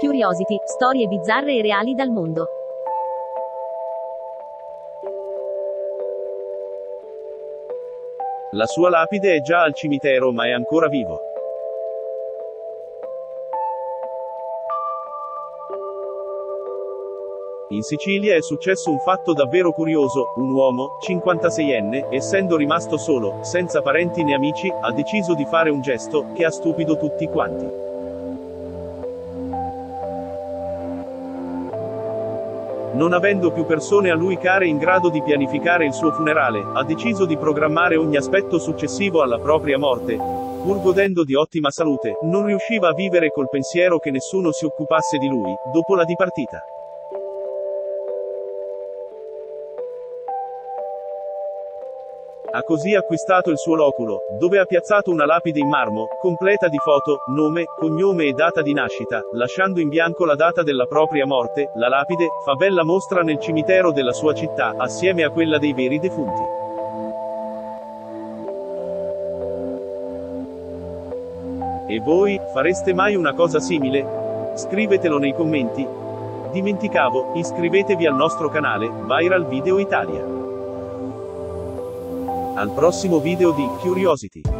Curiosity, storie bizzarre e reali dal mondo. La sua lapide è già al cimitero ma è ancora vivo. In Sicilia è successo un fatto davvero curioso: un uomo, 56enne, essendo rimasto solo, senza parenti né amici, ha deciso di fare un gesto che ha stupito tutti quanti. Non avendo più persone a lui care in grado di pianificare il suo funerale, ha deciso di programmare ogni aspetto successivo alla propria morte. Pur godendo di ottima salute, non riusciva a vivere col pensiero che nessuno si occupasse di lui, dopo la dipartita. Ha così acquistato il suo loculo, dove ha piazzato una lapide in marmo, completa di foto, nome, cognome e data di nascita, lasciando in bianco la data della propria morte. La lapide fa bella mostra nel cimitero della sua città, assieme a quella dei veri defunti. E voi, fareste mai una cosa simile? Scrivetelo nei commenti. Dimenticavo, iscrivetevi al nostro canale, Viral Video Italia. Al prossimo video di Curiosity.